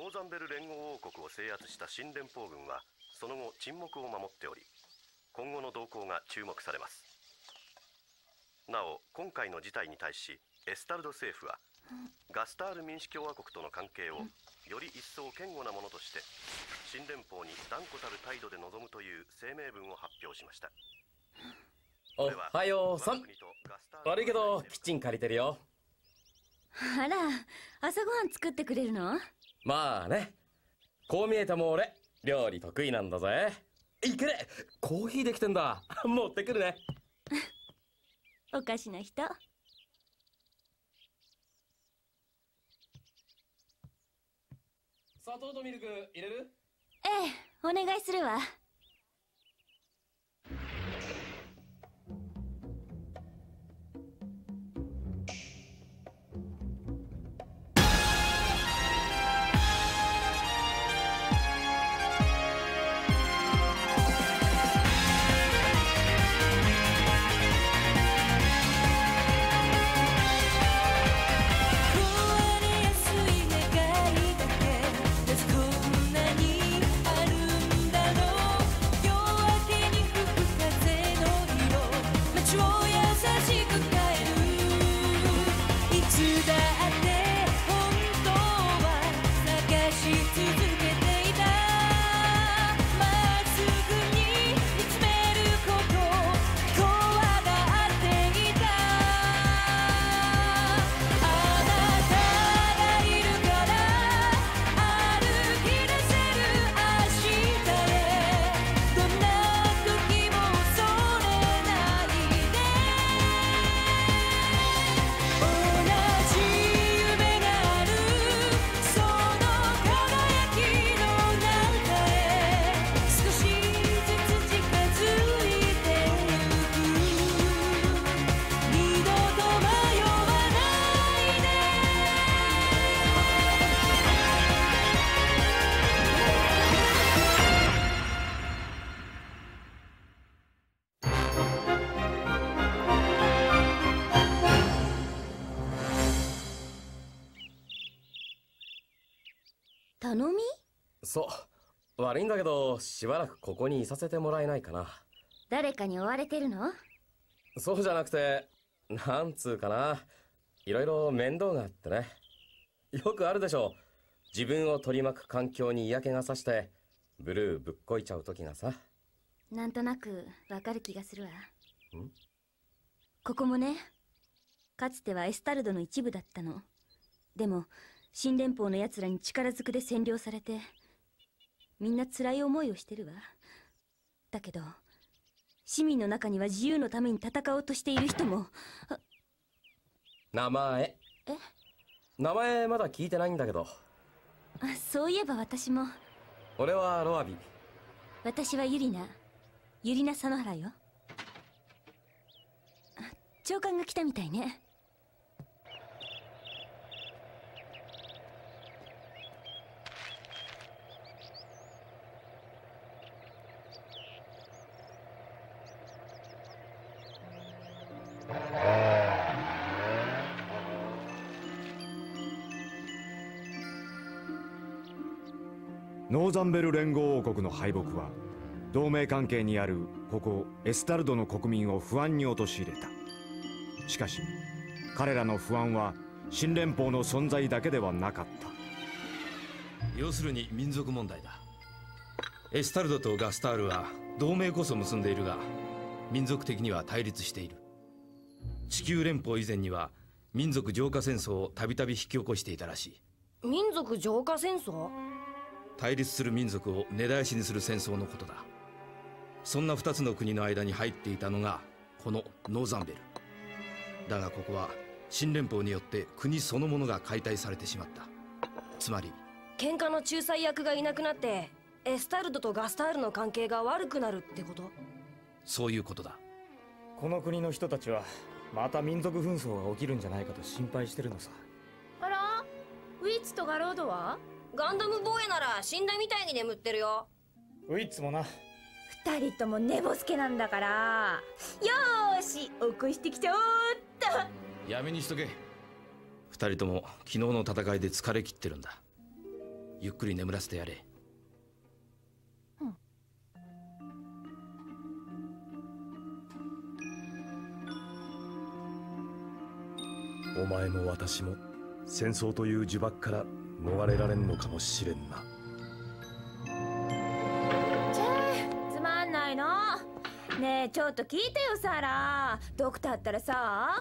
ノーザンベル連合王国を制圧した新連邦軍はその後沈黙を守っており、今後の動向が注目されます。なお今回の事態に対しエスタルド政府はガスタール民主共和国との関係をより一層堅固なものとして新連邦に断固たる態度で臨むという声明文を発表しました。 おはようさん。悪いけどキッチン借りてるよ。 あら、朝ごはん作ってくれるの？ まあね、こう見えても俺料理得意なんだぜ。いけね、コーヒーできてんだ。持ってくるね。 おかしな人。 砂糖とミルク入れる？ ええ、お願いするわ。頼み？ そう、悪いんだけどしばらくここにいさせてもらえないかな。 誰かに追われてるの？ そうじゃなくて、なんつうかな、いろいろ面倒があってね。よくあるでしょ、自分を取り巻く環境に嫌気がさしてブルーぶっこいちゃう時がさ。 なんとなくわかる気がするわ。 ん？ ここもね、かつてはエスタルドの一部だったの。でも新連邦のやつらに力ずくで占領されて、みんな辛い思いをしてるわ。だけど市民の中には自由のために戦おうとしている人も。 名前？名前まだ聞いてないんだけど。 そういえば私も。 俺はロアビ。 私はユリナサノハラよ。長官が来たみたいね。 ノーザンベル連合王国の敗北は同盟関係にあるここエスタルドの国民を不安に陥れた。しかし彼らの不安は新連邦の存在だけではなかった。 要するに民族問題だ。エスタルドとガスタールは同盟こそ結んでいるが民族的には対立している。地球連邦以前には民族浄化戦争をたびたび引き起こしていたらしい。 民族浄化戦争？ 対立する民族を根絶やしにする戦争のことだ。そんな2つの国の間に入っていたのがこのノーザンベルだが、ここは新連邦によって国そのものが解体されてしまった。つまり喧嘩の仲裁役がいなくなってエスタルドとガスタールの関係が悪くなるってこと？ そういうことだ。 この国の人たちはまた民族紛争が起きるんじゃないかと心配してるのさ。 あら、ウィッツとガロードは？ ガンダムボーイなら死んだみたいに眠ってるよ。 ウィッツもな。 二人とも寝ぼすけなんだから、よーし起こしてきちゃおうっと。 やめにしとけ。2人とも昨日の戦いで疲れ切ってるんだ。 ゆっくり眠らせてやれ。 お前も私も戦争という呪縛から逃れられんのかもしれんな。 つまんないの。ねえちょっと聞いてよサラ。ドクターったらさ。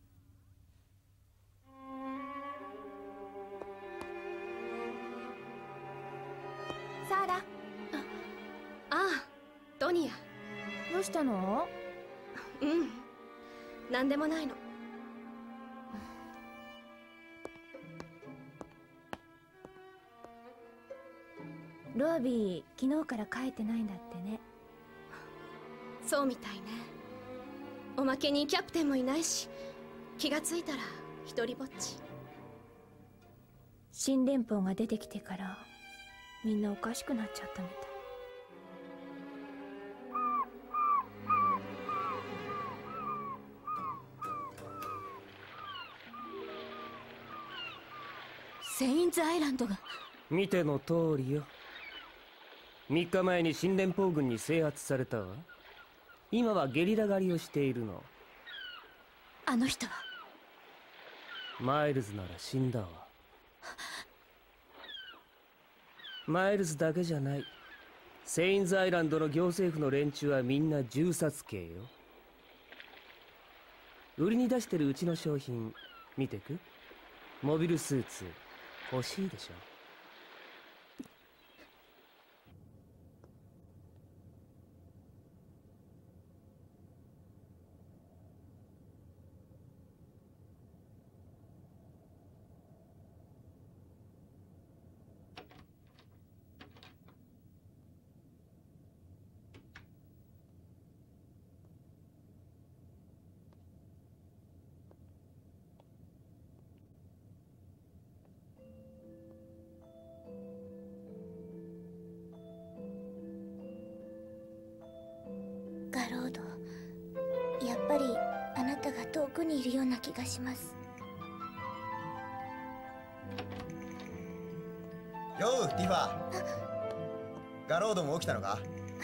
サラ。 ああ、トニア。 どうしたの？ うん、なんでもないの。 ロビー昨日から帰ってないんだってね。 そうみたいね。おまけにキャプテンもいないし、気がついたら一人ぼっち。 新連邦が出てきてからみんなおかしくなっちゃったみたい。 セインズアイランドが。 見ての通りよ。3日前に新連邦軍に制圧されたわ。今はゲリラ狩りをしているの。 あの人はマイルズなら死んだわ。マイルズだけじゃない。セインズアイランドの行政府の連中はみんな銃殺刑よ。売りに出してるうちの商品見てく？モビルスーツ欲しいでしょ。 ガロード、やっぱりあなたが遠くにいるような気がします。 ようティファ。ガロードも起きたのか？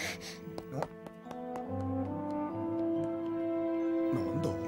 なんだ？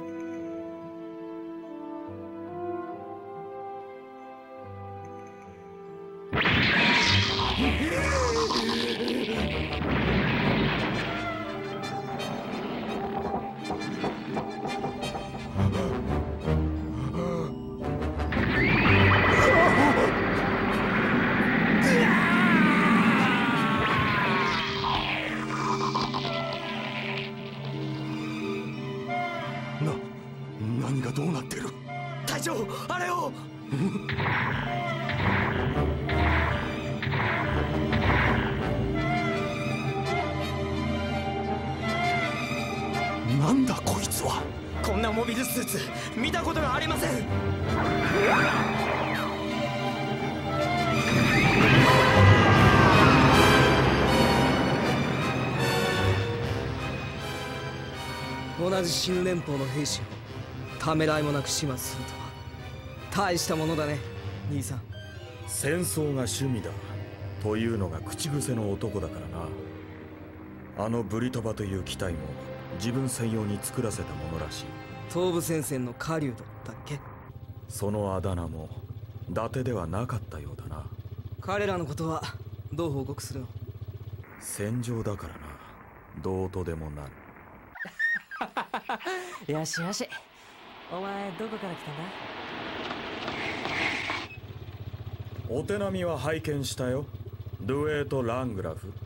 何がどうなってる？ 隊長、あれを。 なんだこいつは。 こんなモビルスーツ見たことがありません。 同じ新連邦の兵士をためらいもなく始末するとは大したものだね、兄さん。 戦争が趣味だというのが口癖の男だからな。あのブリトバという機体も自分専用に作らせたものらしい。 東部戦線の狩人だっけ？ そのあだ名も伊達ではなかったようだな。 彼らのことはどう報告するの？ 戦場だからな、どうとでもなる。 よしよし、お前どこから来たんだ？ お手並みは拝見したよ、ドゥエート・ラングラフ。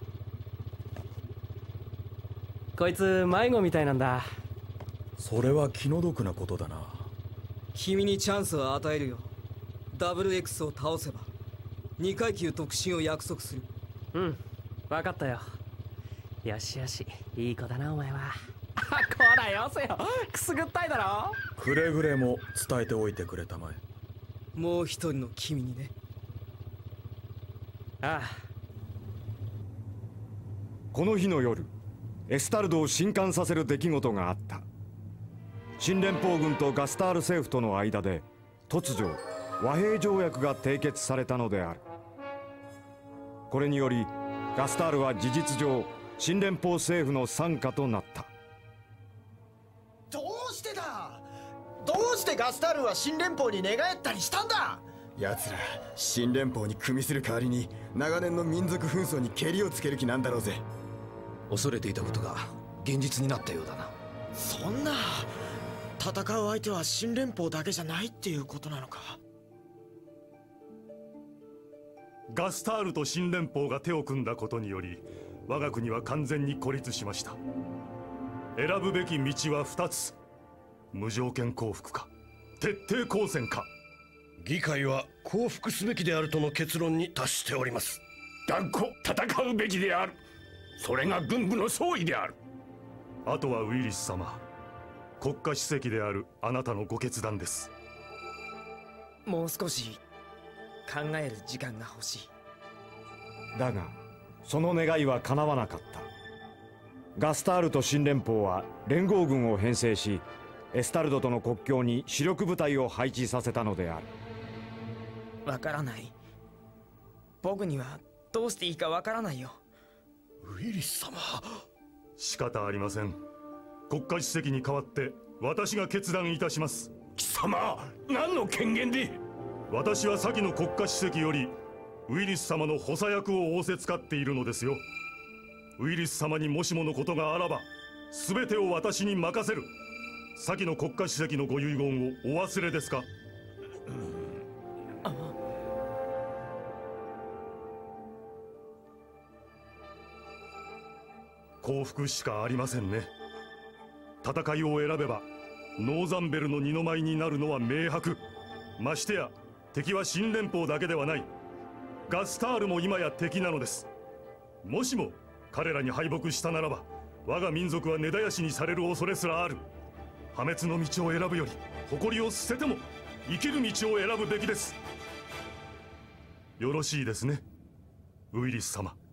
こいつ迷子みたいなんだ。 それは気の毒なことだな。 君にチャンスを与えるよ。ダブル X を倒せば2階級特進を約束する。 うん、分かったよ。よしよし、いい子だなお前は。こらよせよ、くすぐったいだろ。 くれぐれも伝えておいてくれたまえ。 もう一人の君にね。 ああ。 この日の夜、エスタルドを震撼させる出来事があった。新連邦軍とガスタール政府との間で突如和平条約が締結されたのである。 これによりガスタールは事実上新連邦政府の傘下となった。 どうしてだ？どうしてガスタールは新連邦に寝返ったりしたんだ？ 奴ら新連邦に組みする代わりに長年の民族紛争にケリをつける気なんだろうぜ。 恐れていたことが現実になったようだな。 そんな、戦う相手は新連邦だけじゃないっていうことなのか。 ガスタールと新連邦が手を組んだことにより我が国は完全に孤立しました。選ぶべき道は2つ。無条件降伏か徹底抗戦か。 議会は降伏すべきであるとの結論に達しております。 断固戦うべきである。それが軍部の総意である。 あとはウィリス様、国家主席であるあなたのご決断です。 もう少し考える時間が欲しい。 だがその願いは叶わなかった。ガスタールと新連邦は連合軍を編成し、エスタルドとの国境に主力部隊を配置させたのである。 わからない。僕にはどうしていいかわからないよ。 ウィリス様。 仕方ありません。国家主席に代わって私が決断いたします。 貴様、何の権限で？ 私は先の国家主席よりウィリス様の補佐役を仰せつかっているのですよ。ウィリス様にもしものことがあらば全てを私に任せる。先の国家主席のご遺言をお忘れですか？降伏しかありませんね。戦いを選べばノーザンベルの二の舞になるのは明白。ましてや敵は新連邦だけではない。ガスタールも今や敵なのです。もしも彼らに敗北したならば我が民族は根絶やしにされる恐れすらある。破滅の道を選ぶより誇りを捨てても生きる道を選ぶべきです。よろしいですね、ウィリス様。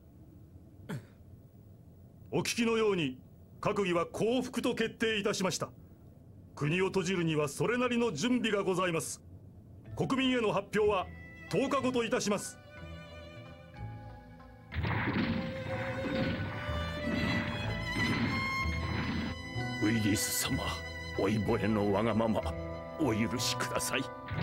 お聞きのように閣議は降伏と決定いたしました。国を閉じるにはそれなりの準備がございます。国民への発表は10日後といたします。 ウィリス様、老いぼれのわがままお許しください。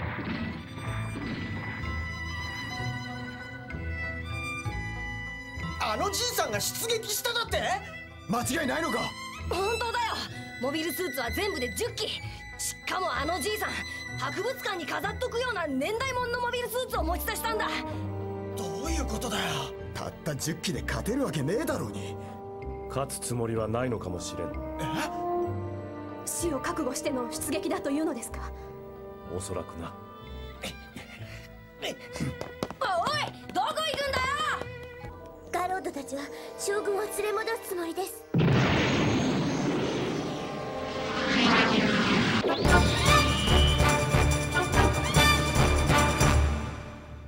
あのじいさんが出撃しただって？間違いないのか？ 本当だよ。モビルスーツは全部で10機。しかもあのじいさん、博物館に飾っとくような年代物のモビルスーツを持ち出したんだ。 どういうことだよ。 たった10機で勝てるわけねえだろうに。 勝つつもりはないのかもしれん。 死を覚悟しての出撃だというのですか？ おそらくな。 おい、どこ行くんだよ。 ガロードたちは将軍を連れ戻すつもりです。